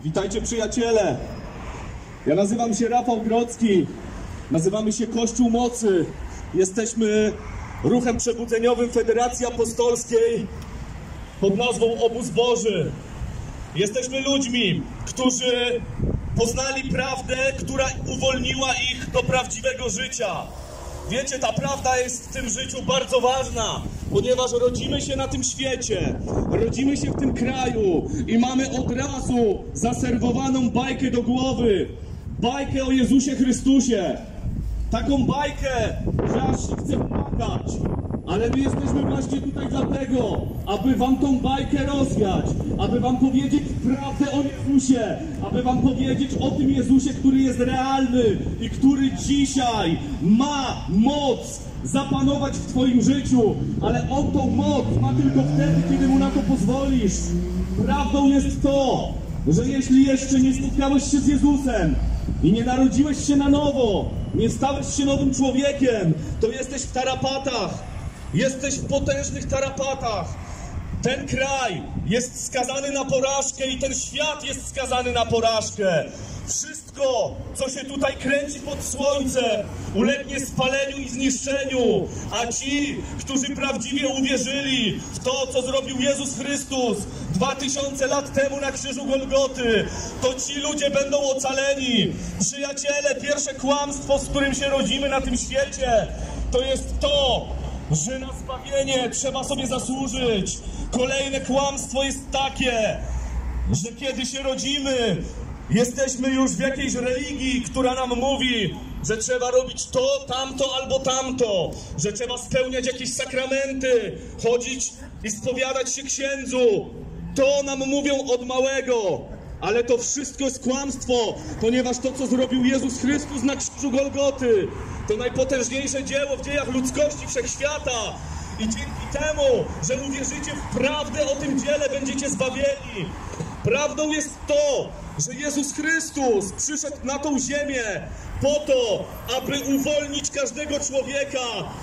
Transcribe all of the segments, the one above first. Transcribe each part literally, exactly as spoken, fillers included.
Witajcie, przyjaciele! Ja nazywam się Rafał Grodzki, nazywamy się Kościół Mocy. Jesteśmy ruchem przebudzeniowym Federacji Apostolskiej pod nazwą Obóz Boży. Jesteśmy ludźmi, którzy poznali prawdę, która uwolniła ich do prawdziwego życia. Wiecie, ta prawda jest w tym życiu bardzo ważna, ponieważ rodzimy się na tym świecie, rodzimy się w tym kraju i mamy od razu zaserwowaną bajkę do głowy. Bajkę o Jezusie Chrystusie. Taką bajkę, że aż się chce płakać. Ale my jesteśmy właśnie tutaj dlatego, aby wam tą bajkę rozwiać, aby wam powiedzieć prawdę o Jezusie, aby wam powiedzieć o tym Jezusie, który jest realny i który dzisiaj ma moc zapanować w twoim życiu, ale on tą moc ma tylko wtedy, kiedy mu na to pozwolisz. Prawdą jest to, że jeśli jeszcze nie spotkałeś się z Jezusem i nie narodziłeś się na nowo, nie stałeś się nowym człowiekiem, to jesteś w tarapatach. Jesteś w potężnych tarapatach. Ten kraj jest skazany na porażkę i ten świat jest skazany na porażkę. Wszystko, co się tutaj kręci pod słońcem, ulegnie spaleniu i zniszczeniu. A ci, którzy prawdziwie uwierzyli w to, co zrobił Jezus Chrystus dwa tysiące lat temu na krzyżu Golgoty, to ci ludzie będą ocaleni. Przyjaciele, pierwsze kłamstwo, z którym się rodzimy na tym świecie, to jest to, że na zbawienie trzeba sobie zasłużyć. Kolejne kłamstwo jest takie, że kiedy się rodzimy, jesteśmy już w jakiejś religii, która nam mówi, że trzeba robić to, tamto albo tamto, że trzeba spełniać jakieś sakramenty, chodzić i spowiadać się księdzu. To nam mówią od małego, ale to wszystko jest kłamstwo, ponieważ to, co zrobił Jezus Chrystus na krzyżu Golgoty, to najpotężniejsze dzieło w dziejach ludzkości wszechświata. I dzięki temu, że uwierzycie w prawdę o tym dziele, będziecie zbawieni. Prawdą jest to, że Jezus Chrystus przyszedł na tą ziemię po to, aby uwolnić każdego człowieka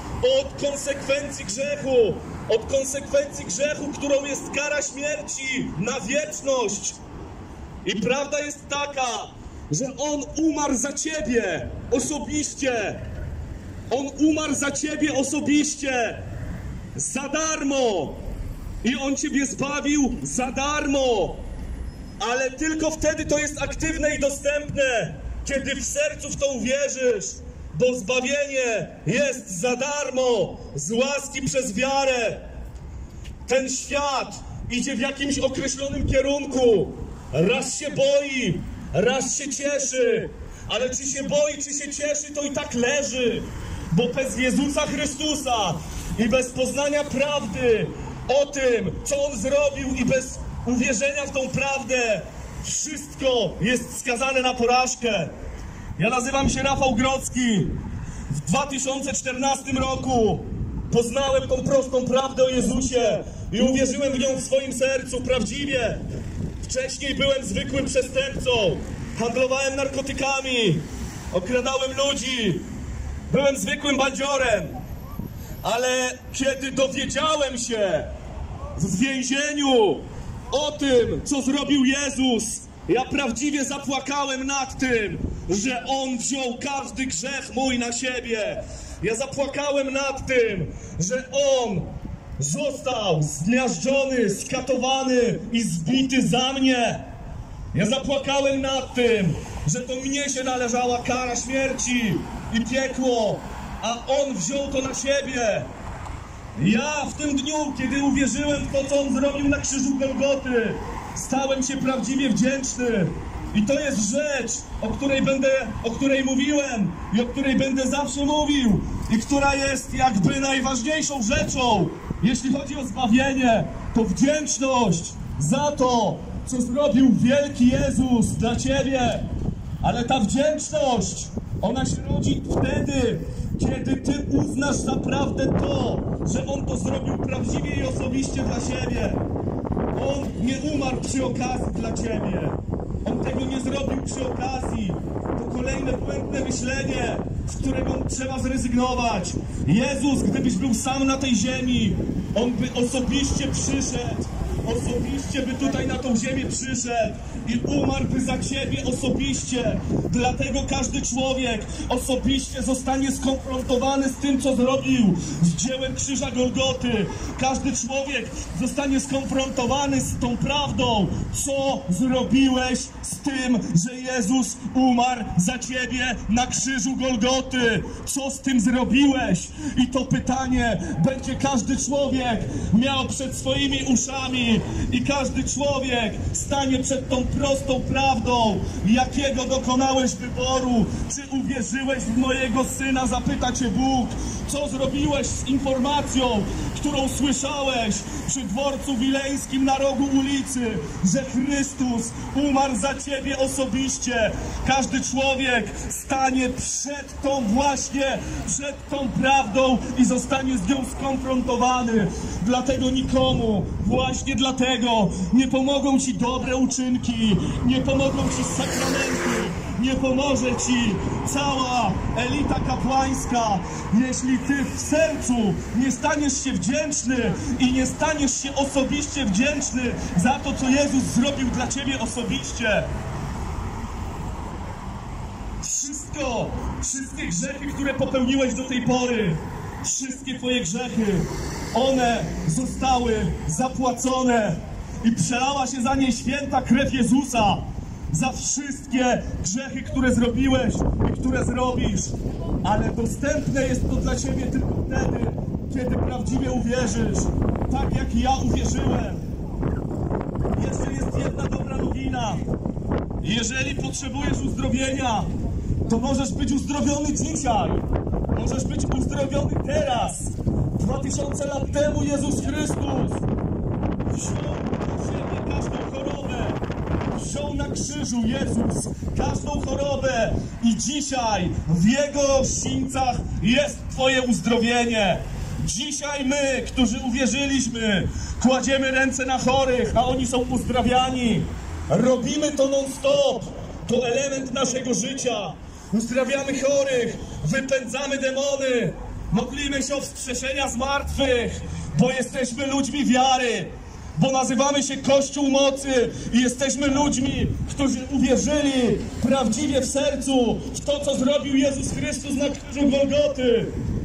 od konsekwencji grzechu. Od konsekwencji grzechu, którą jest kara śmierci na wieczność. I prawda jest taka, że On umarł za ciebie osobiście. On umarł za ciebie osobiście. Za darmo. I On ciebie zbawił za darmo. Ale tylko wtedy to jest aktywne i dostępne, kiedy w sercu w to uwierzysz. Bo zbawienie jest za darmo, z łaski przez wiarę. Ten świat idzie w jakimś określonym kierunku. Raz się boi, raz się cieszy, ale czy się boi, czy się cieszy, to i tak leży, bo bez Jezusa Chrystusa i bez poznania prawdy o tym, co On zrobił i bez uwierzenia w tą prawdę, wszystko jest skazane na porażkę. Ja nazywam się Rafał Grodzki. W dwa tysiące czternastym roku poznałem tą prostą prawdę o Jezusie i uwierzyłem w nią w swoim sercu prawdziwie. Wcześniej byłem zwykłym przestępcą, handlowałem narkotykami, okradałem ludzi, byłem zwykłym bandziorem. Ale kiedy dowiedziałem się w więzieniu o tym, co zrobił Jezus, ja prawdziwie zapłakałem nad tym, że On wziął każdy grzech mój na siebie. Ja zapłakałem nad tym, że On został zmiażdżony, skatowany i zbity za mnie. Ja zapłakałem nad tym, że to mnie się należała kara śmierci i piekło, a On wziął to na siebie. Ja w tym dniu, kiedy uwierzyłem w to, co On zrobił na krzyżu Golgoty, stałem się prawdziwie wdzięczny. I to jest rzecz, o której będę, o której mówiłem i o której będę zawsze mówił i która jest jakby najważniejszą rzeczą, jeśli chodzi o zbawienie. To wdzięczność za to, co zrobił wielki Jezus dla ciebie. Ale ta wdzięczność, ona się rodzi wtedy, kiedy ty uznasz za prawdę to, że On to zrobił prawdziwie i osobiście dla siebie. On nie umarł przy okazji dla ciebie. On tego nie zrobił przy okazji. To kolejne błędne myślenie, z którego trzeba zrezygnować. Jezus, gdybyś był sam na tej ziemi, On by osobiście przyszedł. osobiście by tutaj na tą ziemię przyszedł i umarłby za ciebie osobiście. Dlatego każdy człowiek osobiście zostanie skonfrontowany z tym, co zrobił, z dziełem krzyża Golgoty. Każdy człowiek zostanie skonfrontowany z tą prawdą, co zrobiłeś z tym, że Jezus umarł za ciebie na krzyżu Golgoty. Co z tym zrobiłeś? I to pytanie będzie każdy człowiek miał przed swoimi uszami i każdy człowiek stanie przed tą prostą prawdą, jakiego dokonałeś wyboru. Czy uwierzyłeś w mojego Syna? Zapyta cię Bóg. Co zrobiłeś z informacją, którą słyszałeś przy dworcu wileńskim na rogu ulicy, że Chrystus umarł za ciebie osobiście? Każdy człowiek stanie przed tą właśnie, przed tą prawdą i zostanie z nią skonfrontowany. Dlatego nikomu, właśnie dlatego nie pomogą ci dobre uczynki, nie pomogą ci sakramenty, nie pomoże ci cała elita kapłańska, jeśli ty w sercu nie staniesz się wdzięczny i nie staniesz się osobiście wdzięczny za to, co Jezus zrobił dla ciebie osobiście. Wszystko, wszystkie grzechy, które popełniłeś do tej pory, wszystkie twoje grzechy, one zostały zapłacone i przelała się za nie święta krew Jezusa. Za wszystkie grzechy, które zrobiłeś i które zrobisz. Ale dostępne jest to dla ciebie tylko wtedy, kiedy prawdziwie uwierzysz. Tak jak ja uwierzyłem. Jeszcze jest jedna dobra nowina. Jeżeli potrzebujesz uzdrowienia, to możesz być uzdrowiony dzisiaj. Możesz być uzdrowiony teraz. Dwa tysiące lat temu Jezus Chrystus wziął na siebie każdą chorobę. Wziął na krzyżu Jezus każdą chorobę i dzisiaj w Jego sińcach jest twoje uzdrowienie. Dzisiaj my, którzy uwierzyliśmy, kładziemy ręce na chorych, a oni są uzdrawiani. Robimy to non-stop. To element naszego życia. Uzdrawiamy chorych, wypędzamy demony, modlimy się o wskrzeszenia z martwych, bo jesteśmy ludźmi wiary. Bo nazywamy się Kościół Mocy i jesteśmy ludźmi, którzy uwierzyli prawdziwie w sercu w to, co zrobił Jezus Chrystus na krzyżu Golgoty.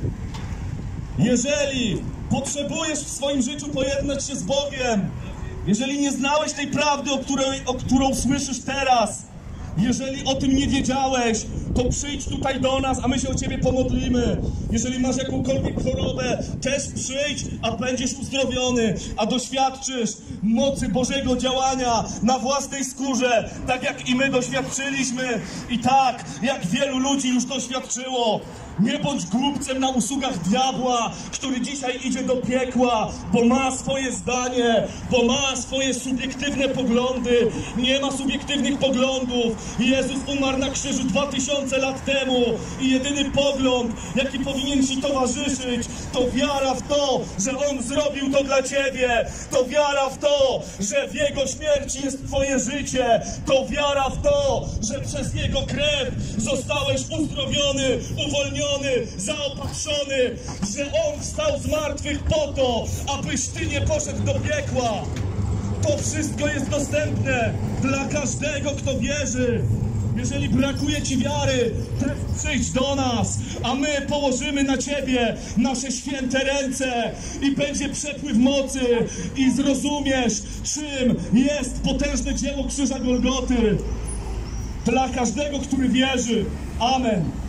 Jeżeli potrzebujesz w swoim życiu pojednać się z Bogiem, jeżeli nie znałeś tej prawdy, o, której, o którą słyszysz teraz, jeżeli o tym nie wiedziałeś, to przyjdź tutaj do nas, a my się o ciebie pomodlimy. Jeżeli masz jakąkolwiek chorobę, też przyjdź, a będziesz uzdrowiony, a doświadczysz mocy Bożego działania na własnej skórze, tak jak i my doświadczyliśmy i tak jak wielu ludzi już doświadczyło. Nie bądź głupcem na usługach diabła, który dzisiaj idzie do piekła, bo ma swoje zdanie, bo ma swoje subiektywne poglądy. Nie ma subiektywnych poglądów. Jezus umarł na krzyżu dwa tysiące lat temu i jedyny pogląd, jaki powinien ci towarzyszyć, to wiara w to, że On zrobił to dla ciebie. To wiara w to, że w Jego śmierci jest twoje życie. To wiara w to, że przez Jego krew zostałeś uzdrowiony, uwolniony, zaopatrzony, że On wstał z martwych po to, abyś ty nie poszedł do piekła. To wszystko jest dostępne dla każdego, kto wierzy. Jeżeli brakuje ci wiary, też przyjdź do nas, a my położymy na ciebie nasze święte ręce i będzie przepływ mocy i zrozumiesz, czym jest potężne dzieło krzyża Golgoty. Dla każdego, który wierzy. Amen.